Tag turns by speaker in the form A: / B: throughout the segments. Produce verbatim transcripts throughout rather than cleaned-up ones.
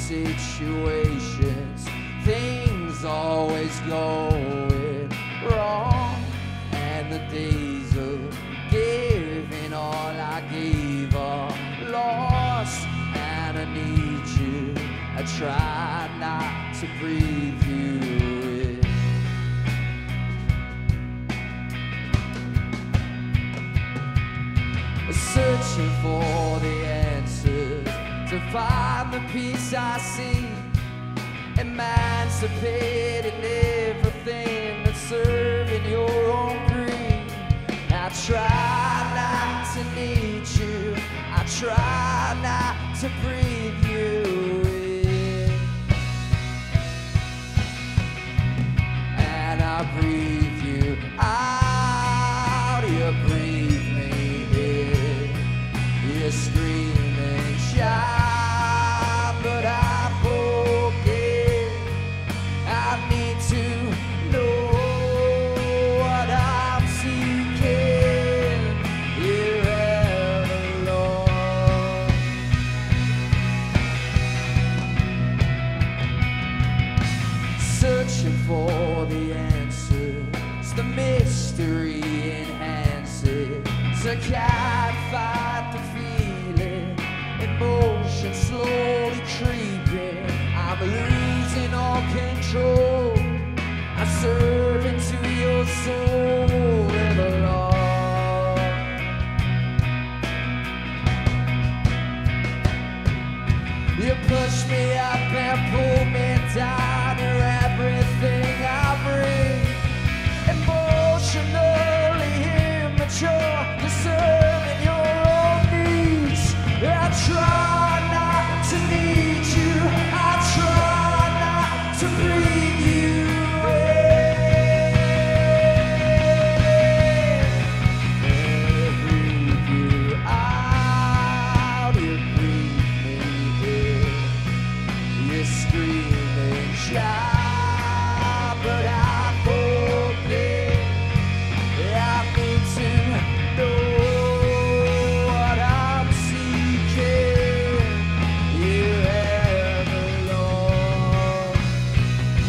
A: situations, things always going wrong, and the days of giving all I gave are lost, and I need you. I try not to breathe you in. Searching for the answers to find the peace I see, emancipating everything that's serving your own greed. I try not to need you, I try not to breathe you in, and I breathe you out, you breathe me in, you scream and shout, but I'm broken. I need to know what I'm seeking. You're ever alone. Searching for the answers, the mystery enhances. I can't fight the feeling, emotion slowly creeping. I'm losing all control. I serve into your soul ever long. You push me up and pull me down. You're everything I bring. Emotionally immature, you're serving your own needs. I try not to need you, I try not to breathe you in. Breathe you out, you breathe me in. You scream and shout, but I'm broken. I need to know what I'm seeking. You're ever alone.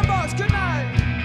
A: box. Good night.